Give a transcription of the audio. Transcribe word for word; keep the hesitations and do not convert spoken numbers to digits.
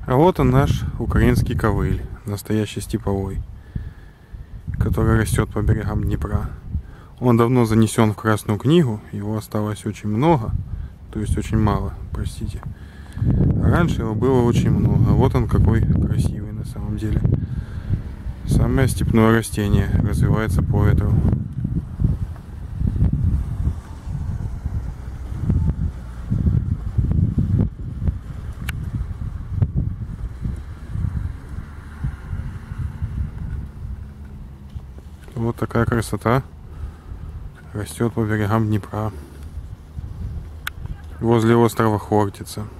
А вот он, наш украинский ковыль, настоящий степовой, который растет по берегам Днепра. Он давно занесен в Красную книгу, его осталось очень много, то есть очень мало, простите. А раньше его было очень много. Вот он какой красивый на самом деле. Самое степное растение, развивается по ветру. Вот такая красота растет по берегам Днепра, возле острова Хортица.